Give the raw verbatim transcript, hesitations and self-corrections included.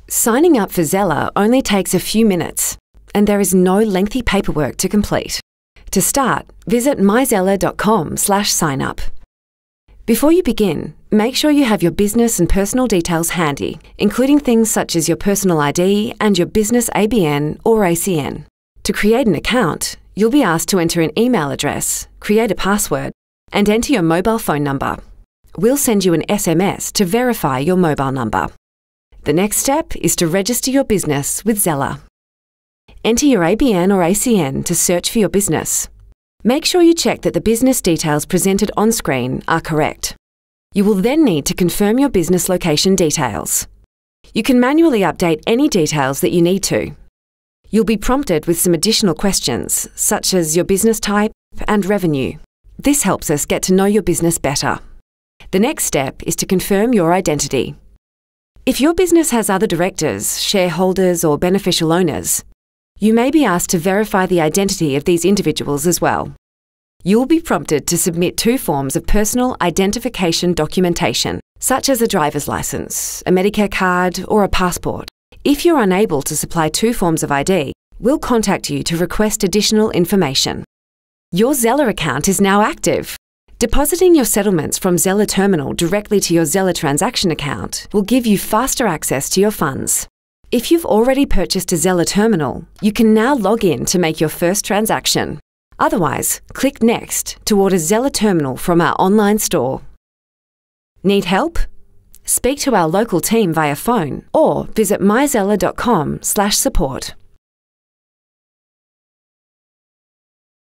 Signing up for Zeller only takes a few minutes, and there is no lengthy paperwork to complete. To start, visit my zeller dot com slash sign up. Before you begin, make sure you have your business and personal details handy, including things such as your personal I D and your business A B N or A C N. To create an account, you'll be asked to enter an email address, create a password, and enter your mobile phone number. We'll send you an S M S to verify your mobile number. The next step is to register your business with Zeller. Enter your A B N or A C N to search for your business. Make sure you check that the business details presented on screen are correct. You will then need to confirm your business location details. You can manually update any details that you need to. You'll be prompted with some additional questions, such as your business type and revenue. This helps us get to know your business better. The next step is to confirm your identity. If your business has other directors, shareholders, or beneficial owners, you may be asked to verify the identity of these individuals as well. You will be prompted to submit two forms of personal identification documentation, such as a driver's license, a Medicare card, or a passport. If you're unable to supply two forms of I D, we'll contact you to request additional information. Your Zeller account is now active. Depositing your settlements from Zeller Terminal directly to your Zeller transaction account will give you faster access to your funds. If you've already purchased a Zeller Terminal, you can now log in to make your first transaction. Otherwise, click Next to order Zeller Terminal from our online store. Need help? Speak to our local team via phone or visit my zeller dot com slash support.